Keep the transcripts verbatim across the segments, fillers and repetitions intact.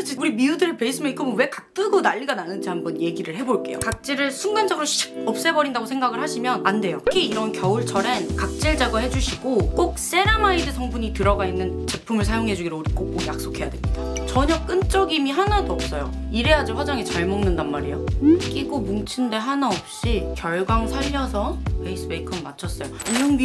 도대체 우리 미우들의 베이스 메이크업은 왜 각 뜨고 난리가 나는지 한번 얘기를 해볼게요. 각질을 순간적으로 샥 없애버린다고 생각을 하시면 안 돼요. 특히 이런 겨울철엔 각질 제거해주시고 꼭 세라마이드 성분이 들어가 있는 제품을 사용해주기를 우리 꼭꼭 약속해야 됩니다. 전혀 끈적임이 하나도 없어요. 이래야지 화장이 잘 먹는단 말이에요. 끼고 뭉친 데 하나 없이 결광 살려서 베이스 메이크업 마쳤어요. 안녕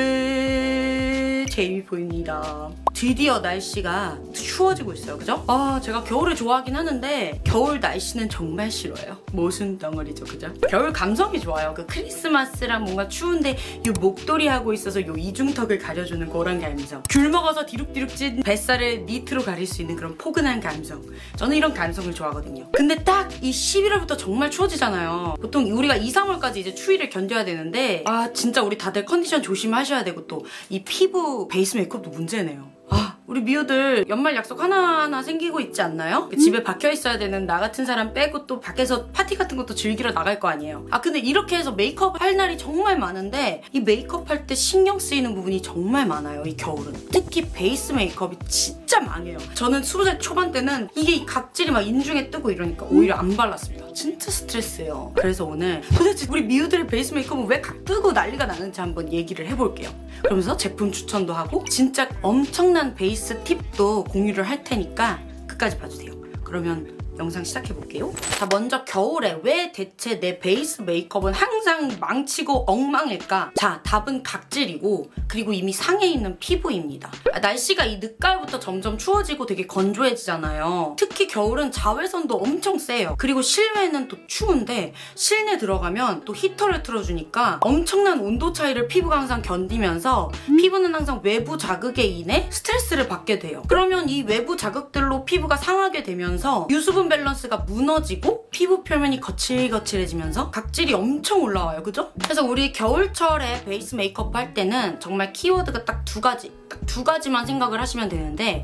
미우들, 제이미 보입니다. 드디어 날씨가 추워지고 있어요, 그죠? 아, 제가 겨울을 좋아하긴 하는데 겨울 날씨는 정말 싫어요. 모순 덩어리죠, 그죠? 겨울 감성이 좋아요. 그 크리스마스랑 뭔가 추운데 이 목도리 하고 있어서 이 이중턱을 가려주는 그런 감성. 귤 먹어서 디룩디룩 찐 뱃살을 니트로 가릴 수 있는 그런 포근한 감성. 저는 이런 감성을 좋아하거든요. 근데 딱 이 십일월부터 정말 추워지잖아요. 보통 우리가 이, 삼월까지 이제 추위를 견뎌야 되는데 아, 진짜 우리 다들 컨디션 조심하셔야 되고 또 이 피부 베이스 메이크업도 문제네요. 아, 우리 미우들 연말 약속 하나하나 생기고 있지 않나요? 음? 집에 박혀 있어야 되는 나 같은 사람 빼고 또 밖에서 파티 같은 것도 즐기러 나갈 거 아니에요. 아, 근데 이렇게 해서 메이크업 할 날이 정말 많은데 이 메이크업 할 때 신경 쓰이는 부분이 정말 많아요, 이 겨울은. 특히 베이스 메이크업이 진짜 망해요. 저는 스무 살 초반 때는 이게 이 각질이 막 인중에 뜨고 이러니까 오히려 안 발랐습니다. 진짜 스트레스예요. 그래서 오늘 도대체 우리 미우들의 베이스 메이크업은 왜 각 뜨고 난리가 나는지 한번 얘기를 해볼게요. 그러면서 제품 추천도 하고 진짜 엄청난 베이스 팁도 공유를 할 테니까 끝까지 봐주세요. 그러면 영상 시작해볼게요. 자, 먼저 겨울에 왜 대체 내 베이스 메이크업은 항상 망치고 엉망일까? 자, 답은 각질이고 그리고 이미 상해 있는 피부입니다. 아, 날씨가 이 늦가을부터 점점 추워지고 되게 건조해지잖아요. 특히 겨울은 자외선도 엄청 세요. 그리고 실외는 또 추운데 실내 들어가면 또 히터를 틀어주니까 엄청난 온도 차이를 피부가 항상 견디면서 피부는 항상 외부 자극에 인해 스트레스를 받게 돼요. 그러면 이 외부 자극들로 피부가 상하게 되면서 유수분 밸런스가 무너지고 피부 표면이 거칠거칠해지면서 각질이 엄청 올라와요, 그죠? 그래서 우리 겨울철에 베이스 메이크업 할 때는 정말 키워드가 딱 두 가지, 딱 두 가지만 생각을 하시면 되는데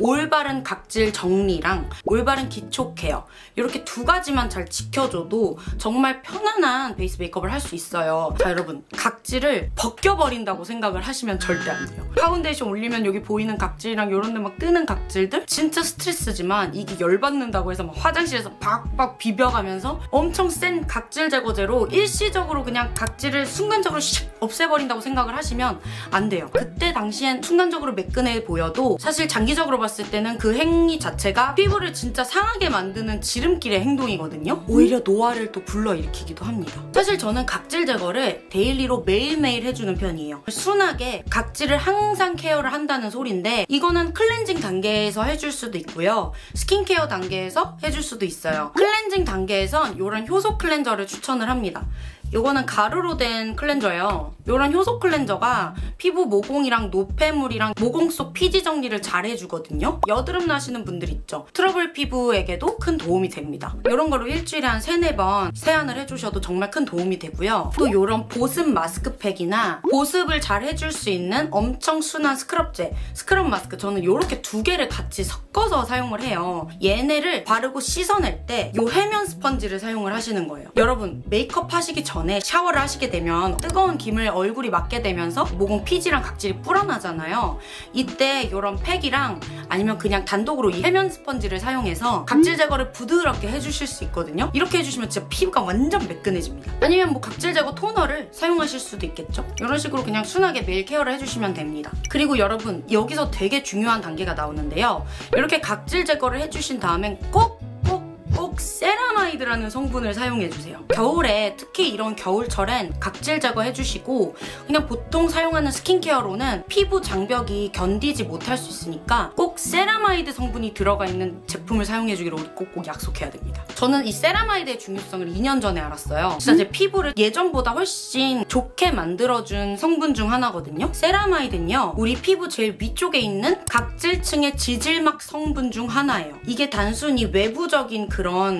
올바른 각질 정리랑 올바른 기초 케어 이렇게 두 가지만 잘 지켜줘도 정말 편안한 베이스 메이크업을 할 수 있어요. 자, 여러분, 각질을 벗겨버린다고 생각을 하시면 절대 안 돼요. 파운데이션 올리면 여기 보이는 각질이랑 이런 데 막 뜨는 각질들 진짜 스트레스지만 이게 열받는다고 해서 막 화장실에서 박박 비벼가면서 엄청 센 각질 제거제로 일시적으로 그냥 각질을 순간적으로 샥 없애버린다고 생각을 하시면 안 돼요. 그때 당시엔 순간적으로 매끈해 보여도 사실 장기적으로 봤을 때는 그 행위 자체가 피부를 진짜 상하게 만드는 지름길의 행동이거든요. 오히려 노화를 또 불러일으키기도 합니다. 사실 저는 각질 제거를 데일리로 매일매일 해주는 편이에요. 순하게 각질을 항상 케어를 한다는 소린데 이거는 클렌징 단계에서 해줄 수도 있고요. 스킨케어 단계에서 해줄 수도 있어요. 클렌징 단계에선 이런 효소 클렌저를 추천을 합니다. 요거는 가루로 된 클렌저예요. 요런 효소 클렌저가 피부 모공이랑 노폐물이랑 모공 속 피지 정리를 잘 해주거든요. 여드름 나시는 분들 있죠. 트러블 피부에게도 큰 도움이 됩니다. 요런 거로 일주일에 한 세네 번 세안을 해주셔도 정말 큰 도움이 되고요. 또 요런 보습 마스크팩이나 보습을 잘 해줄 수 있는 엄청 순한 스크럽제, 스크럽 마스크, 저는 요렇게 두 개를 같이 섞어서 사용을 해요. 얘네를 바르고 씻어낼 때 요 해면 스펀지를 사용을 하시는 거예요. 여러분, 메이크업 하시기 전 전에 샤워를 하시게 되면 뜨거운 김을 얼굴이 맞게 되면서 모공 피지랑 각질이 불어나잖아요. 이때 이런 팩이랑 아니면 그냥 단독으로 이 해면 스펀지를 사용해서 각질 제거를 부드럽게 해주실 수 있거든요. 이렇게 해주시면 진짜 피부가 완전 매끈해집니다. 아니면 뭐 각질 제거 토너를 사용하실 수도 있겠죠. 이런 식으로 그냥 순하게 매일 케어를 해주시면 됩니다. 그리고 여러분, 여기서 되게 중요한 단계가 나오는데요. 이렇게 각질 제거를 해주신 다음엔 꼭 꼭 세라마이드라는 성분을 사용해주세요. 겨울에 특히 이런 겨울철엔 각질 제거해주시고 그냥 보통 사용하는 스킨케어로는 피부 장벽이 견디지 못할 수 있으니까 꼭 세라마이드 성분이 들어가 있는 제품을 사용해주기로 우리 꼭꼭 약속해야 됩니다. 저는 이 세라마이드의 중요성을 이 년 전에 알았어요. 진짜 제 피부를 예전보다 훨씬 좋게 만들어준 성분 중 하나거든요. 세라마이드는요, 우리 피부 제일 위쪽에 있는 각질층의 지질막 성분 중 하나예요. 이게 단순히 외부적인 그런 성분들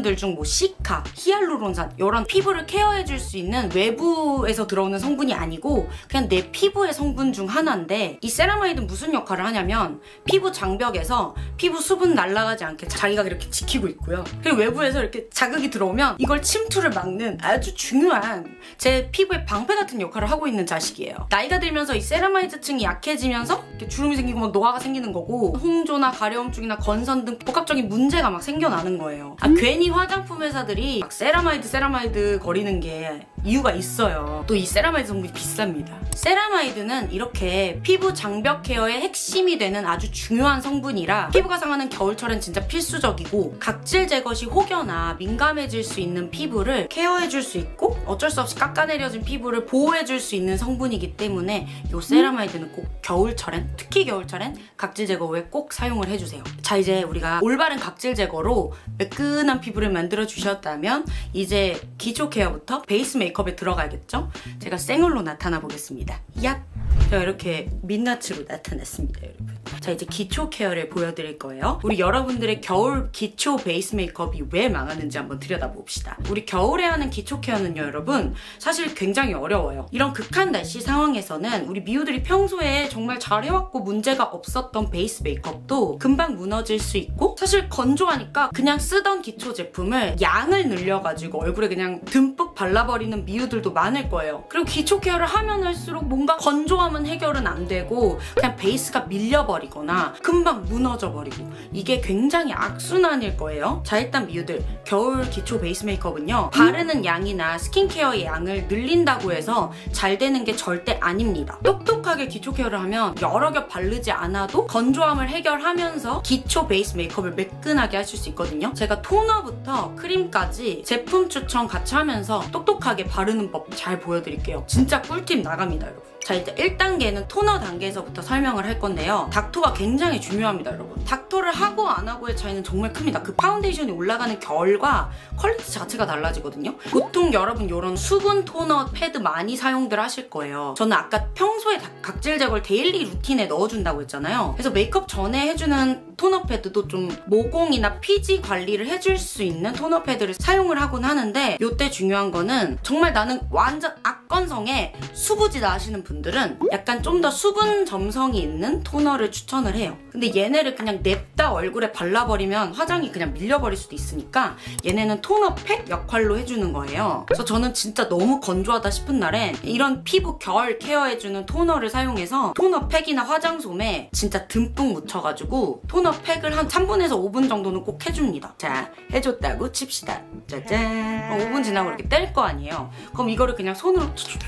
제품들 중 뭐 시카, 히알루론산 이런 피부를 케어해줄 수 있는 외부에서 들어오는 성분이 아니고 그냥 내 피부의 성분 중 하나인데, 이 세라마이드는 무슨 역할을 하냐면 피부 장벽에서 피부 수분 날아가지 않게 자기가 이렇게 지키고 있고요. 그리고 외부에서 이렇게 자극이 들어오면 이걸 침투를 막는 아주 중요한 제 피부의 방패 같은 역할을 하고 있는 자식이에요. 나이가 들면서 이 세라마이드층이 약해지면서 이렇게 주름이 생기고 막 노화가 생기는 거고, 홍조나 가려움증이나 건선 등 복합적인 문제가 막 생겨나는 거예요. 아, 괜히 화장품 회사들이 막 세라마이드 세라마이드 거리는 게 이유가 있어요. 또 이 세라마이드 성분이 비쌉니다. 세라마이드는 이렇게 피부 장벽 케어의 핵심이 되는 아주 중요한 성분이라 피부가 상하는 겨울철엔 진짜 필수적이고, 각질 제거 시 혹여나 민감해질 수 있는 피부를 케어해줄 수 있고 어쩔 수 없이 깎아내려진 피부를 보호해줄 수 있는 성분이기 때문에 이 세라마이드는 꼭 겨울철엔, 특히 겨울철엔 각질 제거 후에 꼭 사용을 해주세요. 자, 이제 우리가 올바른 각질 제거로 매끈한 피부를 만들어 주셨다면 이제 기초 케어부터 베이스 메이크업에 들어가야겠죠? 제가 생얼로 나타나 보겠습니다. 얍! 제가 이렇게 민낯으로 나타났습니다, 여러분. 자, 이제 기초 케어를 보여드릴 거예요. 우리 여러분들의 겨울 기초 베이스 메이크업이 왜 망하는지 한번 들여다봅시다. 우리 겨울에 하는 기초 케어는요, 여러분, 사실 굉장히 어려워요. 이런 극한 날씨 상황에서는 우리 미우들이 평소에 정말 잘 해왔고 문제가 없었던 베이스 메이크업도 금방 무너질 수 있고, 사실 건조하니까 그냥 쓰던 기초 제품을 양을 늘려가지고 얼굴에 그냥 듬뿍 발라버리는 미우들도 많을 거예요. 그리고 기초 케어를 하면 할수록 뭔가 건조함은 해결은 안 되고 그냥 베이스가 밀려버리거나 금방 무너져버리고, 이게 굉장히 악순환일 거예요. 자, 일단 미우들, 겨울 기초 베이스 메이크업은요, 바르는 양이나 스킨케어의 양을 늘린다고 해서 잘 되는 게 절대 아닙니다. 똑똑하게 기초 케어를 하면 여러 겹 바르지 않아도 건조함을 해결하면서 기초 베이스 메이크업을 매끈하게 하실 수 있거든요. 제가 토너부터 크림까지 제품 추천 같이 하면서 똑똑하게 바르는 법 잘 보여드릴게요. 진짜 꿀팁 나갑니다, 여러분. 자, 이제 일 단계는 토너 단계에서부터 설명을 할 건데요. 닥토가 굉장히 중요합니다, 여러분. 닥토를 하고 안 하고의 차이는 정말 큽니다. 그 파운데이션이 올라가는 결과 퀄리티 자체가 달라지거든요. 보통 여러분 이런 수분 토너 패드 많이 사용들 하실 거예요. 저는 아까 평소에 각질 제거를 데일리 루틴에 넣어준다고 했잖아요. 그래서 메이크업 전에 해주는 토너 패드도 좀 모공이나 피지 관리를 해줄 수 있는 토너 패드를 사용을 하곤 하는데, 이때 중요한 거는 정말 나는 완전 악건성에 수부지다 하시는 분들은 약간 좀 더 수분 점성이 있는 토너를 추천을 해요. 근데 얘네를 그냥 냅다 얼굴에 발라버리면 화장이 그냥 밀려버릴 수도 있으니까 얘네는 토너 팩 역할로 해주는 거예요. 그래서 저는 진짜 너무 건조하다 싶은 날엔 이런 피부 결 케어해주는 토너를 사용해서 토너 팩이나 화장솜에 진짜 듬뿍 묻혀가지고 토너 팩을 한 삼 분에서 오 분 정도는 꼭 해줍니다. 자, 해줬다고 칩시다. 짜잔. 오 분 지나고 이렇게 뗄 거 아니에요. 그럼 이거를 그냥 손으로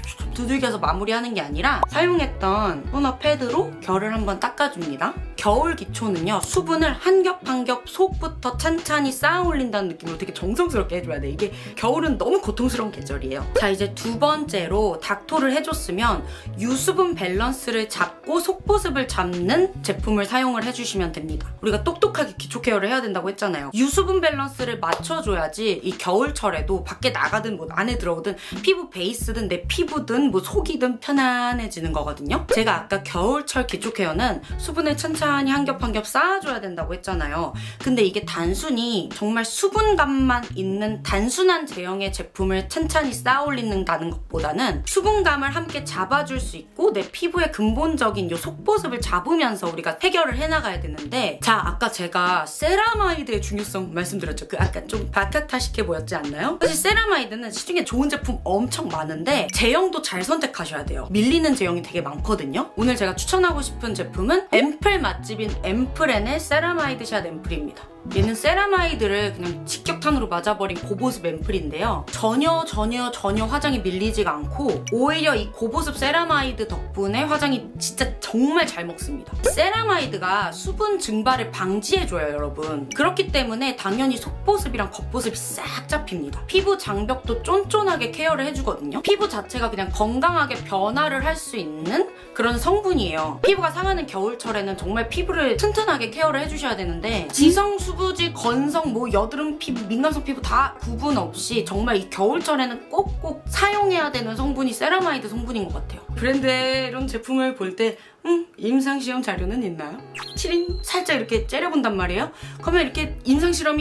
두들겨서 마무리하는 게 아니라 사용했던 토너 패드로 결을 한번 닦아줍니다. 겨울 기초는요, 수분을 한 겹 한 겹 속부터 찬찬히 쌓아 올린다는 느낌으로 되게 정성스럽게 해줘야 돼. 이게 겨울은 너무 고통스러운 계절이에요. 자, 이제 두 번째로 닥토를 해줬으면 유수분 밸런스를 잡고 속보습을 잡는 제품을 사용을 해주시면 됩니다. 우리가 똑똑하게 기초 케어를 해야 된다고 했잖아요. 유수분 밸런스를 맞춰줘야지 이 겨울철에도 밖에 나가든 뭐 안에 들어오든 피부 베이스든 내 피부든 뭐 속이든 편안해지는 거거든요. 제가 아까 겨울철 기초 케어는 수분을 천천히 한 겹 한 겹 쌓아줘야 된다고 했잖아요. 근데 이게 단순히 정말 수분감만 있는 단순한 제형의 제품을 천천히 쌓아 올린다는 것보다는 수분감을 함께 잡아줄 수 있고 내 피부의 근본적인 이 속보습을 잡으면서 우리가 해결을 해나가야 되는데, 자, 아까 제가 세라마이드의 중요성 말씀드렸죠. 그 약간 좀 바타타식해 보였지 않나요? 사실 세라마이드는 시중에 좋은 제품 엄청 많은데 제형도 잘 선택하셔야 돼요. 밀리는 제형이 되게 많거든요. 오늘 제가 추천하고 싶은 제품은 앰플 맛집인 앰플앤의 세라마이드 샷 앰플입니다. 얘는 세라마이드를 그냥 직격탄으로 맞아버린 고보습 앰플인데요. 전혀 전혀 전혀 화장이 밀리지가 않고 오히려 이 고보습 세라마이드 덕분에 화장이 진짜 정말 잘 먹습니다. 세라마이드가 수분 증발을 방지해줘요, 여러분. 그렇기 때문에 당연히 속보습이랑 겉보습이 싹 잡힙니다. 피부 장벽도 쫀쫀하게 케어를 해주거든요. 피부 자체가 그냥 건강하게 변화를 할 수 있는 그런 성분이에요. 피부가 상하는 겨울철에는 정말 피부를 튼튼하게 케어를 해주셔야 되는데 지성 수부지, 건성, 뭐 여드름 피부, 민감성 피부 다 구분 없이 정말 이 겨울철에는 꼭꼭 사용해야 되는 성분이 세라마이드 성분인 것 같아요. 브랜드의 이런 제품을 볼 때 음, 임상시험 자료는 있나요? 치링 살짝 이렇게 째려본단 말이에요. 그러면 이렇게 임상실험이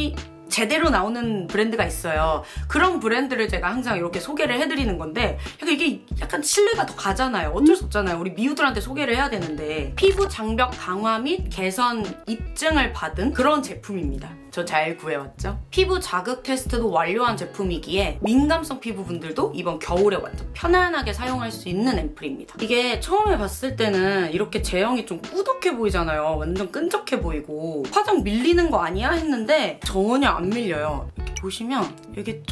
제대로 나오는 브랜드가 있어요. 그런 브랜드를 제가 항상 이렇게 소개를 해드리는 건데 약간 이게 약간 신뢰가 더 가잖아요. 어쩔 수 없잖아요. 우리 미우들한테 소개를 해야 되는데 피부 장벽 강화 및 개선 입증을 받은 그런 제품입니다. 저 잘 구해왔죠? 피부 자극 테스트도 완료한 제품이기에 민감성 피부분들도 이번 겨울에 완전 편안하게 사용할 수 있는 앰플입니다. 이게 처음에 봤을 때는 이렇게 제형이 좀 꾸덕해 보이잖아요. 완전 끈적해 보이고 화장 밀리는 거 아니야? 했는데 전혀 안 밀려요. 이렇게 보시면 이게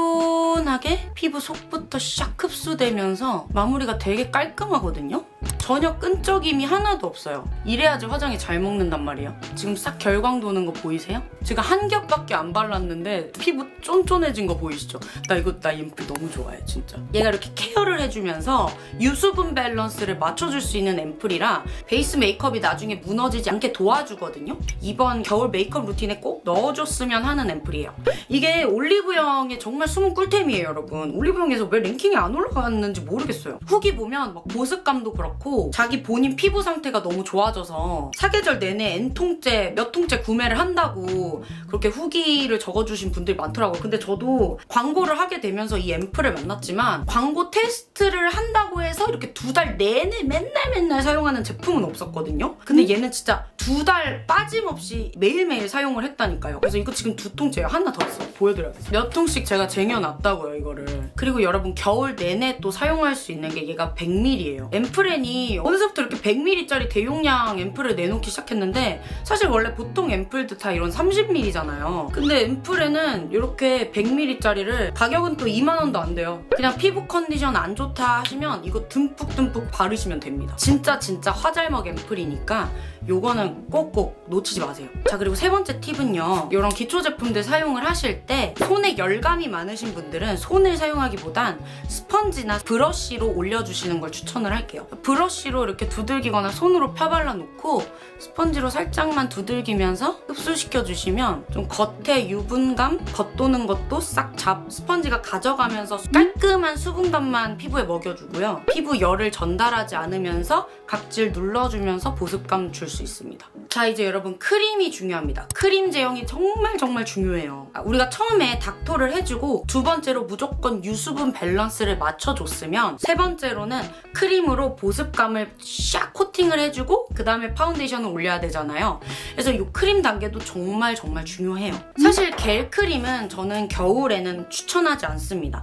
쫀쫀하게 피부 속부터 샥 흡수되면서 마무리가 되게 깔끔하거든요? 전혀 끈적임이 하나도 없어요. 이래야지 화장이 잘 먹는단 말이에요. 지금 싹 결광 도는 거 보이세요? 제가 한 겹밖에 안 발랐는데 피부 쫀쫀해진 거 보이시죠? 나 이거 나 이 앰플 너무 좋아해 진짜. 얘가 이렇게 케어를 해주면서 유수분 밸런스를 맞춰줄 수 있는 앰플이라 베이스 메이크업이 나중에 무너지지 않게 도와주거든요. 이번 겨울 메이크업 루틴에 꼭 넣어줬으면 하는 앰플이에요. 이게 올리브영의 정말 숨은 꿀템이에요 여러분. 올리브영에서 왜 랭킹이 안 올라갔는지 모르겠어요. 후기 보면 막 보습감도 그렇고 자기 본인 피부 상태가 너무 좋아져서 사계절 내내 N통째 몇 통째 구매를 한다고 그렇게 후기를 적어주신 분들이 많더라고요. 근데 저도 광고를 하게 되면서 이 앰플을 만났지만 광고 테스트를 한다고 해서 이렇게 두 달 내내 맨날 맨날 사용하는 제품은 없었거든요. 근데 얘는 진짜 두 달 빠짐없이 매일매일 사용을 했다니까요. 그래서 이거 지금 두 통째예요. 하나 더 있어요. 보여드려야겠어요. 몇 통씩 제가 쟁여놨다고요 이거를. 그리고 여러분 겨울 내내 또 사용할 수 있는 게 얘가 백 밀리리터예요. 앰플앤이 어느새부터 이렇게 백 밀리리터짜리 대용량 앰플을 내놓기 시작했는데 사실 원래 보통 앰플도 다 이런 삼십 밀리리터잖아요. 근데 앰플에는 이렇게 백 밀리리터짜리를 가격은 또 이만 원도 안 돼요. 그냥 피부 컨디션 안 좋다 하시면 이거 듬뿍듬뿍 바르시면 됩니다. 진짜 진짜 화잘먹 앰플이니까 요거는 꼭꼭 놓치지 마세요. 자, 그리고 세 번째 팁은요. 이런 기초 제품들 사용을 하실 때 손에 열감이 많으신 분들은 손을 사용하기보단 스펀지나 브러쉬로 올려주시는 걸 추천을 할게요. 브러쉬로 이렇게 두들기거나 손으로 펴발라 놓고 스펀지로 살짝만 두들기면서 흡수시켜주시면 좀 겉에 유분감, 겉도는 것도 싹 잡, 스펀지가 가져가면서 깔끔한 수분감만 피부에 먹여주고요. 피부 열을 전달하지 않으면서 각질 눌러주면서 보습감 줄 수 있습니다. 자, 이제 여러분 크림이 중요합니다. 크림 제형이 정말 정말 중요해요. 우리가 처음에 닥터를 해주고 두 번째로 무조건 유수분 밸런스를 맞춰줬으면 세 번째로는 크림으로 보습감을 샥 코팅을 해주고 그 다음에 파운데이션을 올려야 되잖아요. 그래서 이 크림 단계도 정말 정말 중요해요. 사실 겔 크림은 저는 겨울에는 추천하지 않습니다.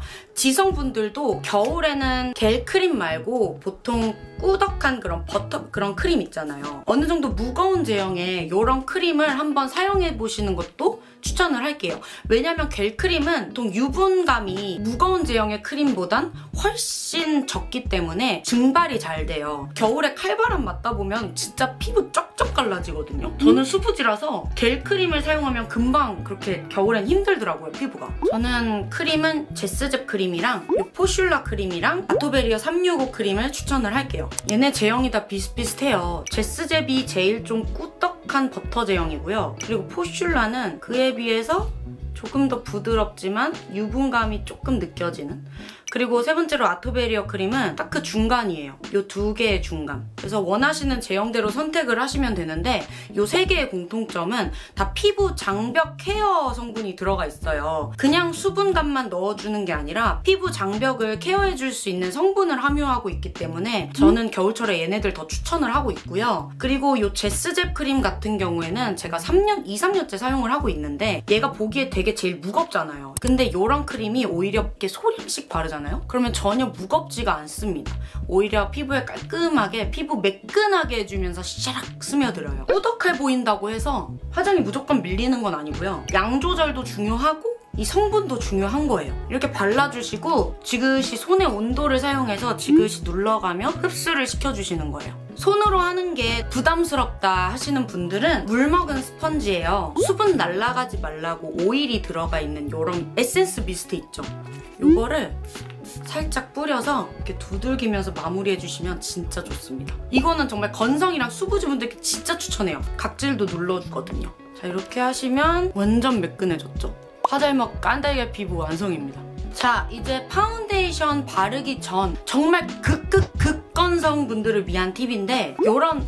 지성분들도 겨울에는 겔 크림 말고 보통 꾸덕한 그런 버터 그런 크림 있잖아요. 어느 정도 무거운 제형의 이런 크림을 한번 사용해 보시는 것도 추천을 할게요. 왜냐면 겔 크림은 보통 유분감이 무거운 제형의 크림보단 훨씬 적기 때문에 증발이 잘 돼요. 겨울에 칼바람 맞다 보면 진짜 피부 쩍쩍 갈라지거든요. 저는 수부지라서 겔 크림을 사용하면 금방 그렇게 겨울엔 힘들더라고요, 피부가. 저는 크림은 제스잽 크림이랑 포슐라 크림이랑 아토베리어 삼백육십오 크림을 추천을 할게요. 얘네 제형이 다 비슷비슷해요. 제스잽이 제일 좀 꾸덕한 버터 제형이고요. 그리고 포슐라는 그에 비해서 조금 더 부드럽지만 유분감이 조금 느껴지는. 그리고 세 번째로 아토베리어 크림은 딱 그 중간이에요. 이 두 개의 중간. 그래서 원하시는 제형대로 선택을 하시면 되는데 이 세 개의 공통점은 다 피부 장벽 케어 성분이 들어가 있어요. 그냥 수분감만 넣어주는 게 아니라 피부 장벽을 케어해줄 수 있는 성분을 함유하고 있기 때문에 저는 겨울철에 얘네들 더 추천을 하고 있고요. 그리고 이 제스잽 크림 같은 경우에는 제가 삼 년, 이, 삼 년째 사용을 하고 있는데 얘가 보기에 되게 제일 무겁잖아요. 근데 이런 크림이 오히려 이렇게 소량씩 바르잖아요. 그러면 전혀 무겁지가 않습니다. 오히려 피부에 깔끔하게 피부 매끈하게 해주면서 샤락 스며들어요. 꾸덕해 보인다고 해서 화장이 무조건 밀리는 건 아니고요. 양 조절도 중요하고 이 성분도 중요한 거예요. 이렇게 발라주시고 지그시 손의 온도를 사용해서 지그시 눌러가며 흡수를 시켜주시는 거예요. 손으로 하는 게 부담스럽다 하시는 분들은 물 먹은 스펀지예요. 수분 날아가지 말라고 오일이 들어가 있는 이런 에센스 미스트 있죠? 이거를 살짝 뿌려서 이렇게 두들기면서 마무리해주시면 진짜 좋습니다. 이거는 정말 건성이랑 수부지 분들께 진짜 추천해요. 각질도 눌러주거든요. 자, 이렇게 하시면 완전 매끈해졌죠? 화잘먹 깐달걀 피부 완성입니다. 자, 이제 파운데이션 바르기 전 정말 극극 극건성 분들을 위한 팁인데 이런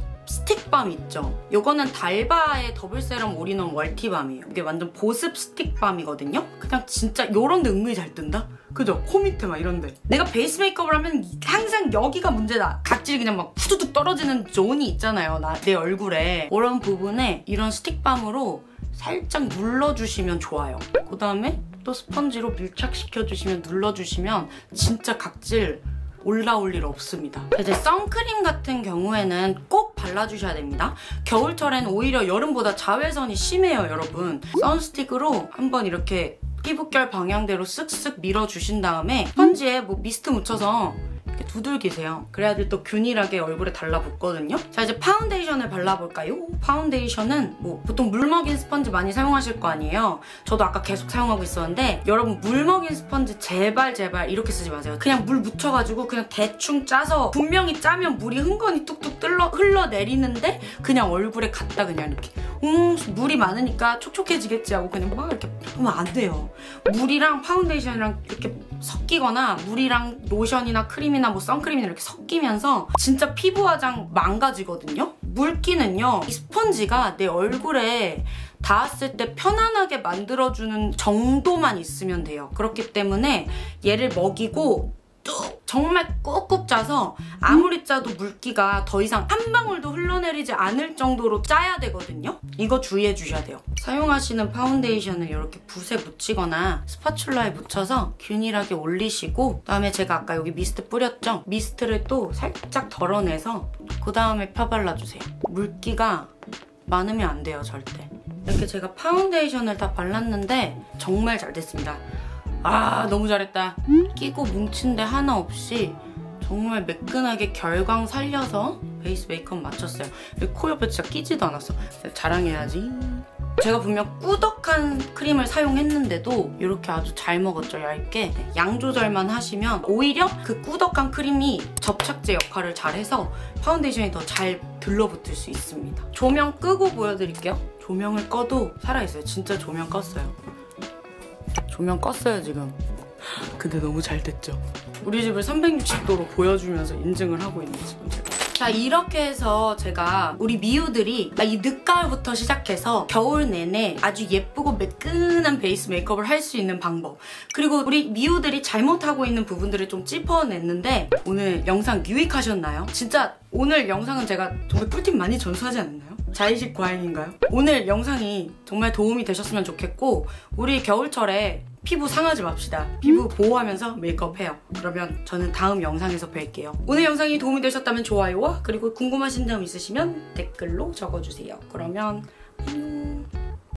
스틱밤 있죠? 요거는 달바의 더블 세럼 올인원 월티밤이에요. 이게 완전 보습 스틱밤이거든요? 그냥 진짜 요런 데 은근히 잘 뜬다? 그죠? 코 밑에 막 이런데. 내가 베이스 메이크업을 하면 항상 여기가 문제다. 각질이 그냥 막 후두둑 떨어지는 존이 있잖아요. 나, 내 얼굴에. 그런 부분에 이런 스틱밤으로 살짝 눌러주시면 좋아요. 그 다음에 또 스펀지로 밀착시켜주시면 눌러주시면 진짜 각질 올라올 일 없습니다. 이제 선크림 같은 경우에는 꼭 발라주셔야 됩니다. 겨울철엔 오히려 여름보다 자외선이 심해요, 여러분. 선스틱으로 한번 이렇게 피부결 방향대로 쓱쓱 밀어주신 다음에 스펀지에 뭐 미스트 묻혀서 이렇게 두들기세요. 그래야지 또 균일하게 얼굴에 달라붙거든요. 자, 이제 파운데이션을 발라볼까요? 파운데이션은 뭐 보통 물 먹인 스펀지 많이 사용하실 거 아니에요. 저도 아까 계속 사용하고 있었는데 여러분 물 먹인 스펀지 제발 제발 이렇게 쓰지 마세요. 그냥 물 묻혀가지고 그냥 대충 짜서 분명히 짜면 물이 흥건히 뚝뚝 뜰러, 흘러내리는데 그냥 얼굴에 갖다 그냥 이렇게 음 물이 많으니까 촉촉해지겠지 하고 그냥 막 이렇게 하면 안 돼요. 물이랑 파운데이션이랑 이렇게 섞이거나 물이랑 로션이나 크림이나 뭐 선크림이나 이렇게 섞이면서 진짜 피부 화장 망가지거든요. 물기는요, 이 스펀지가 내 얼굴에 닿았을 때 편안하게 만들어주는 정도만 있으면 돼요. 그렇기 때문에 얘를 먹이고 뚝 정말 꾹꾹 짜서 아무리 짜도 물기가 더 이상 한 방울도 흘러내리지 않을 정도로 짜야 되거든요. 이거 주의해 주셔야 돼요. 사용하시는 파운데이션을 이렇게 붓에 묻히거나 스파츌라에 묻혀서 균일하게 올리시고 그다음에 제가 아까 여기 미스트 뿌렸죠? 미스트를 또 살짝 덜어내서 그 다음에 펴발라주세요. 물기가 많으면 안 돼요, 절대. 이렇게 제가 파운데이션을 다 발랐는데 정말 잘 됐습니다. 아, 너무 잘했다. 끼고 뭉친 데 하나 없이 정말 매끈하게 결광 살려서 베이스 메이크업 마쳤어요. 코 옆에 진짜 끼지도 않았어. 자랑해야지. 제가 분명 꾸덕한 크림을 사용했는데도 이렇게 아주 잘 먹었죠, 얇게. 양 조절만 하시면 오히려 그 꾸덕한 크림이 접착제 역할을 잘해서 파운데이션이 더 잘 들러붙을 수 있습니다. 조명 끄고 보여드릴게요. 조명을 꺼도 살아있어요. 진짜 조명 껐어요. 조명 껐어요, 지금. 근데 너무 잘 됐죠? 우리 집을 삼백육십 도로 보여주면서 인증을 하고 있는 지금 제가. 자, 이렇게 해서 제가 우리 미우들이 이 늦가을부터 시작해서 겨울 내내 아주 예쁘고 매끈한 베이스 메이크업을 할 수 있는 방법, 그리고 우리 미우들이 잘못하고 있는 부분들을 좀 짚어냈는데 오늘 영상 유익하셨나요? 진짜 오늘 영상은 제가 정말 꿀팁 많이 전수하지 않았나요? 자의식 과잉인가요? 오늘 영상이 정말 도움이 되셨으면 좋겠고 우리 겨울철에 피부 상하지 맙시다. 피부 보호하면서 메이크업 해요. 그러면 저는 다음 영상에서 뵐게요. 오늘 영상이 도움이 되셨다면 좋아요와 그리고 궁금하신 점 있으시면 댓글로 적어주세요. 그러면